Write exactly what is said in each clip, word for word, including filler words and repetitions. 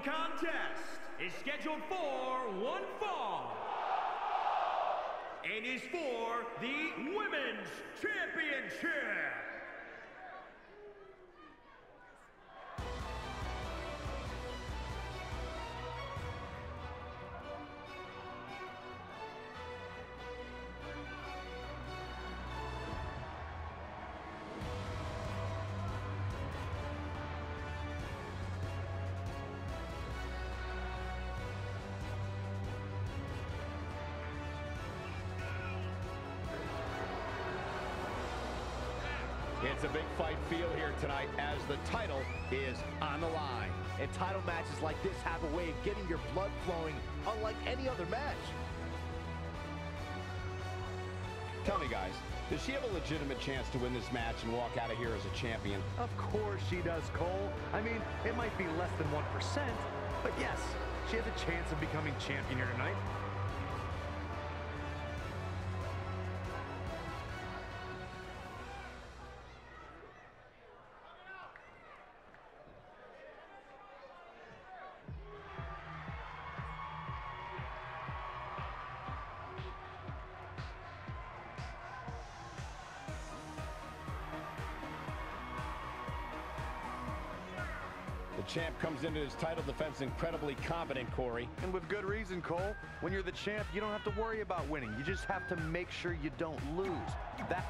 contest is scheduled for one fall and is for the Women's Championship. It's a big fight feel here tonight as the title is on the line. And title matches like this have a way of getting your blood flowing unlike any other match. Tell me, guys, does she have a legitimate chance to win this match and walk out of here as a champion? Of course she does, Cole. I mean, it might be less than one percent, but yes, she has a chance of becoming champion here tonight. The champ comes into his title defense incredibly confident, Corey. And with good reason, Cole. When you're the champ, you don't have to worry about winning. You just have to make sure you don't lose. That...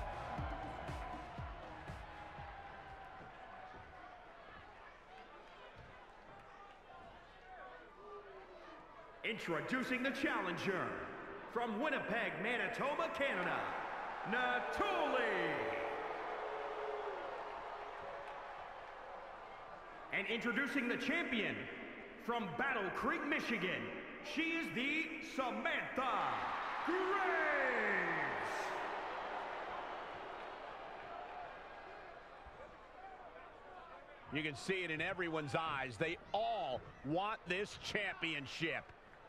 Introducing the challenger from Winnipeg, Manitoba, Canada, Natuli. And introducing the champion from Battle Creek, Michigan, she is the Samantha Graves. You can see it in everyone's eyes. They all want this championship.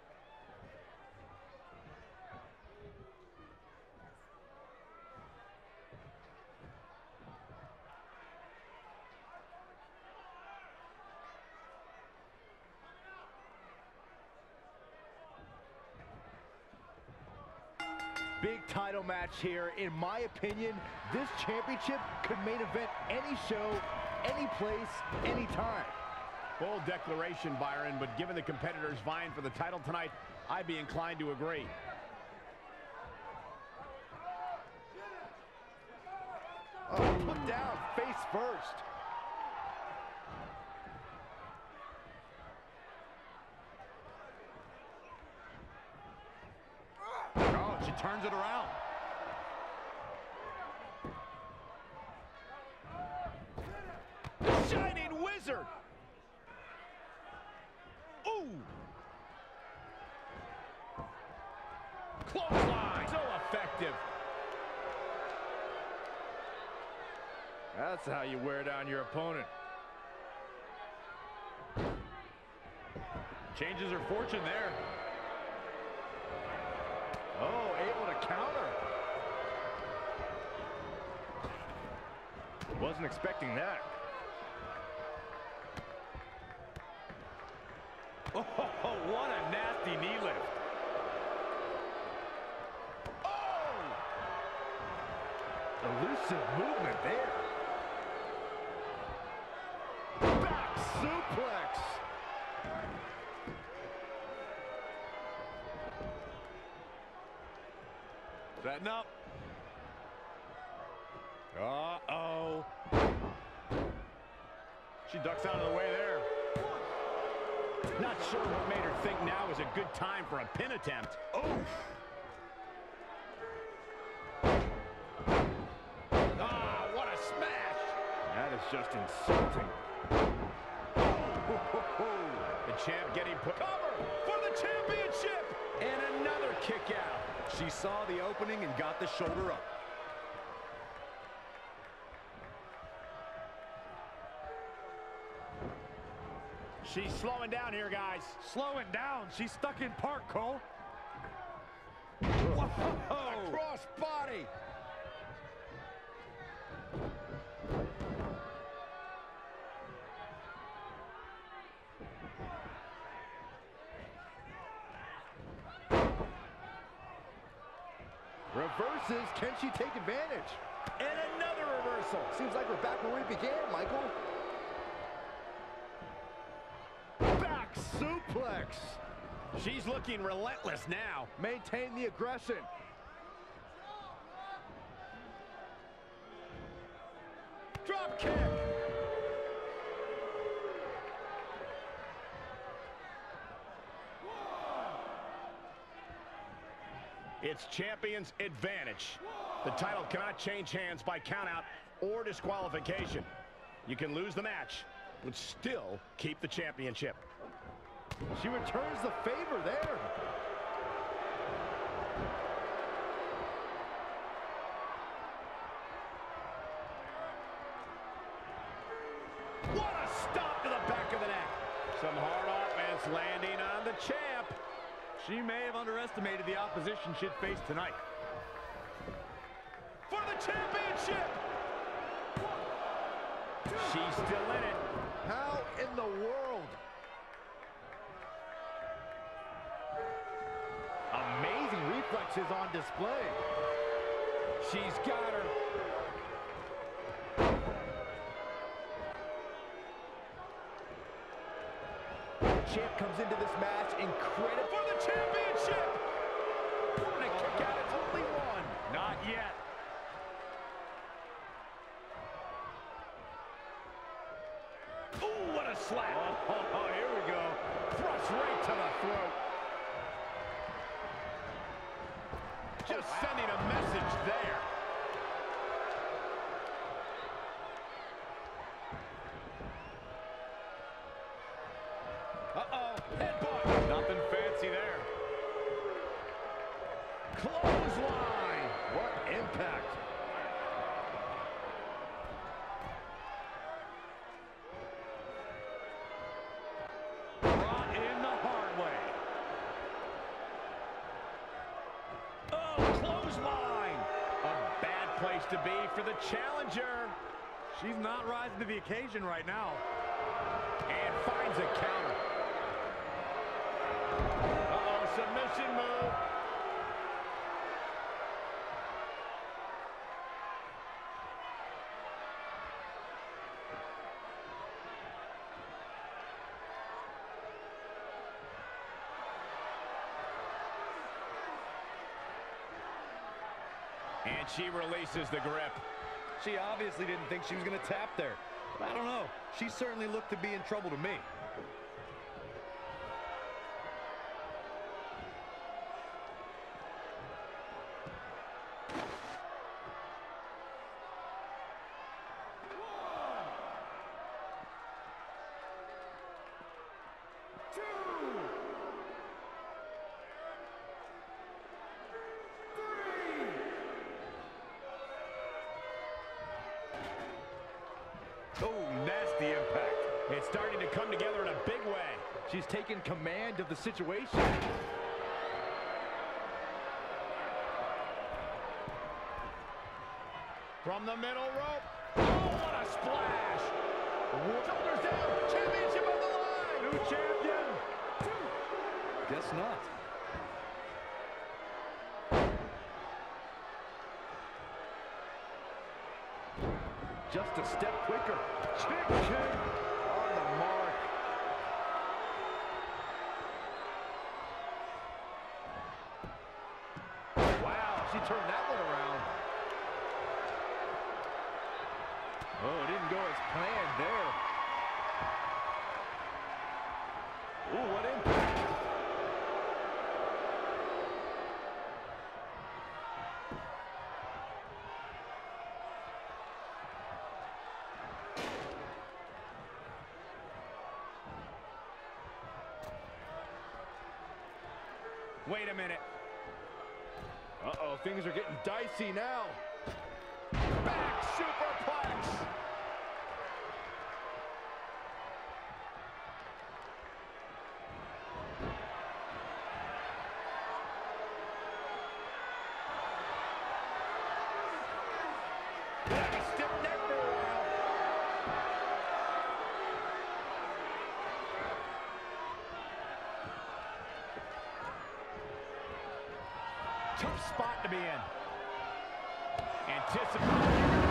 Big title match here. In my opinion, this championship could main event any show, any place, anytime. Bold declaration, Byron, but given the competitors vying for the title tonight, I'd be inclined to agree. Oh, put down, face first. Oh, she turns it around. The Shining Wizard! Ooh! Clothesline! So effective. That's how you wear down your opponent. Changes her fortune there. Oh, able to counter. Wasn't expecting that. Oh, what a nasty knee lift. Oh! Elusive movement there. Back suplex. Setting up. Uh-oh. She ducks out of the way there. Not sure what made her think now is a good time for a pin attempt. Oh! Ah, what a smash! That is just insulting. The champ getting put Cover for the championship! and another kick out. She saw the opening and got the shoulder up. She's slowing down here, guys. Slowing down. She's stuck in park, Cole. Whoa! A cross body. Reverses. Can she take advantage? And another reversal. Seems like we're back where we began, Michael. Back suplex. She's looking relentless now. Maintain the aggression. Drop kick. It's champion's advantage. The title cannot change hands by countout or disqualification. You can lose the match, but still keep the championship. She returns the favor there. What a stop to the back of the neck. Some hard offense landing on the champ. She may have underestimated the opposition she'd face tonight. For the championship! She's still in it. How in the world? Amazing reflexes on display. She's got her. Champ comes into this match incredible. For the championship! And a kick out, it's only one. Not yet. Ooh, what a slap. Oh, oh, oh, here we go. Thrust right to the throat. Just oh, wow. Sending a message there. Uh-oh, headbutt. Nothing fancy there. Clothesline. What impact. Brought in the hard way. Oh, clothesline. A bad place to be for the challenger. She's not rising to the occasion right now. And finds a counter. Uh-oh, submission move. And she releases the grip. She obviously didn't think she was going to tap there. But I don't know. She certainly looked to be in trouble to me. Oh, nasty impact. It's starting to come together in a big way. She's taken command of the situation. From the middle rope. Oh, what a splash. Shoulders down. Championship on the line. New champion. Guess not. Just a step quicker. Kick, kick. On the mark. Wow, she turned that one around. Oh, it didn't go as planned there. Ooh, what impact. Wait a minute. Uh-oh, things are getting dicey now. Back superplex. Stiff neck for a while. Tough spot to be in. Anticipating.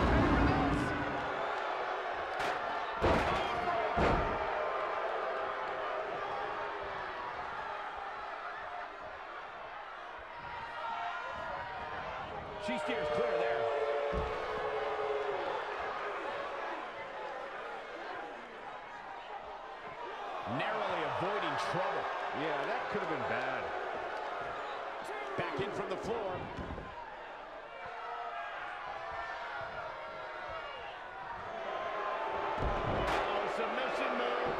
She steers clear there. Narrowly avoiding trouble. Yeah, that could have been bad. Back in from the floor. Oh, submission move.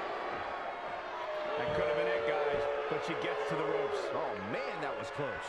That could have been it, guys, but she gets to the ropes. Oh, man, that was close.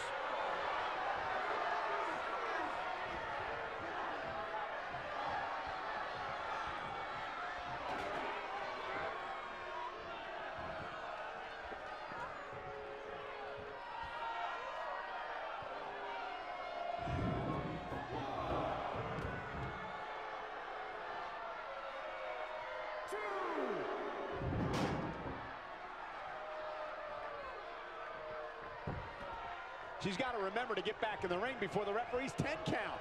She's got to remember to get back in the ring before the referee's ten count.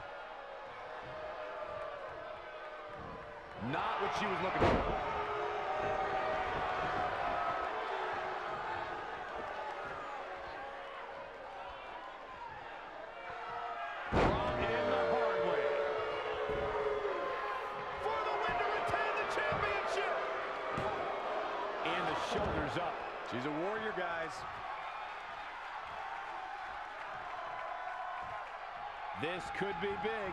Not what she was looking for. Wrong in the hard way. For the win to retain the championship. And the shoulders up. She's a warrior, guys. This could be big.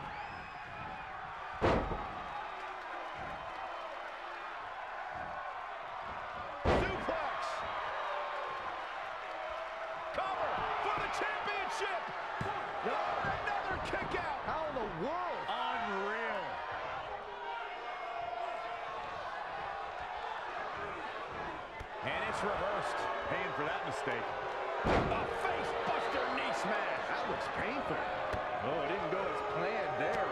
Suplex. Cover for the championship. No, another kick out. How in the world? Unreal. And it's reversed. Paying for that mistake. A face buster knee smash. That looks painful. Oh, it didn't go as planned there.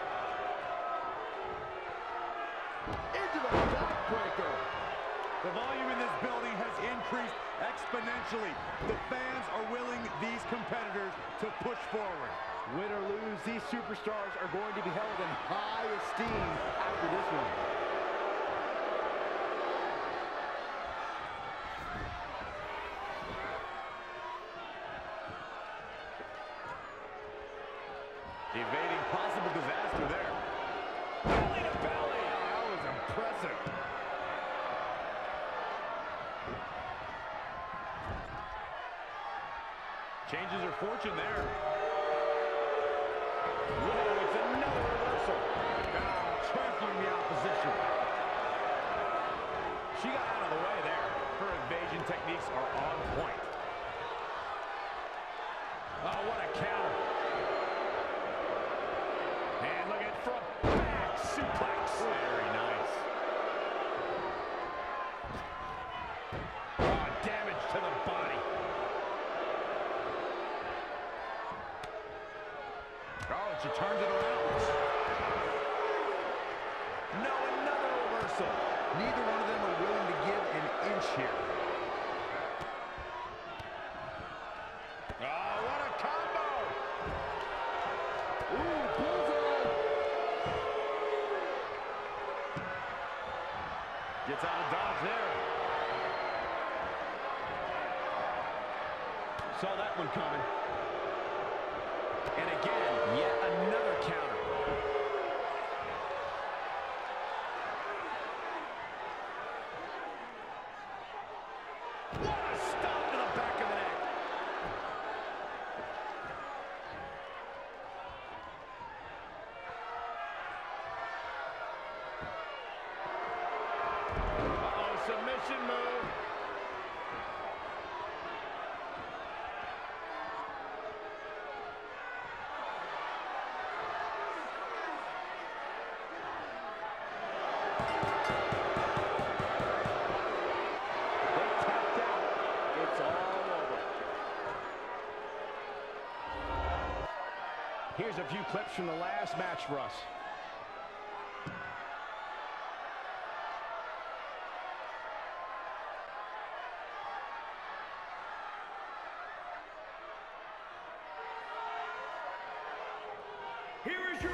Into the backbreaker. The volume in this building has increased exponentially. The fans are willing these competitors to push forward. Win or lose, these superstars are going to be held in high esteem after this one. Evading possible disaster there. Belly to belly. That was impressive. Changes her fortune there. Whoa, it's another reversal. Ah, trampling the opposition. She got out of the way there. Her evasion techniques are on point. Oh, what a counter. And look at front back suplex. Very nice. Oh, damage to the body. Oh, she turns it around. No, another reversal. Neither one of them are willing to give an inch here. Oh, what a combo. Ooh, bullseye. Gets out of dodge there. Saw that one coming. And again, yet another counter. What a stomp to the back of the neck. Uh-oh, submission move. Here's a few clips from the last match for us. Here is your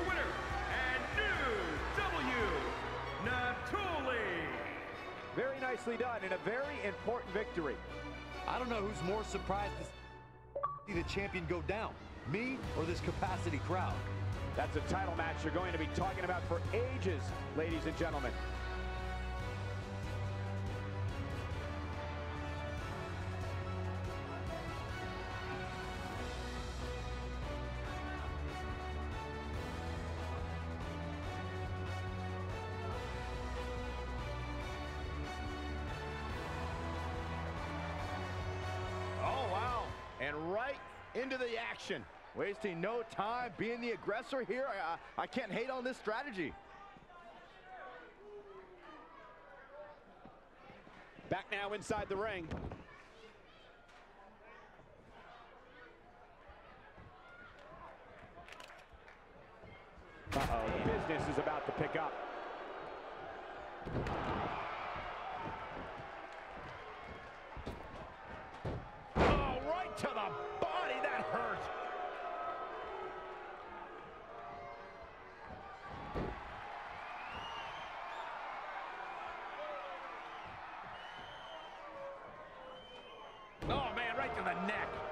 nicely done in a very important victory. I don't know who's more surprised to see the champion go down, me or this capacity crowd. That's a title match you're going to be talking about for ages, ladies and gentlemen. And right into the action. Wasting no time being the aggressor here. I, I, I can't hate on this strategy. Back now inside the ring. Uh-oh, the business is about to pick up. To the body, that hurt. Oh man, right to the neck.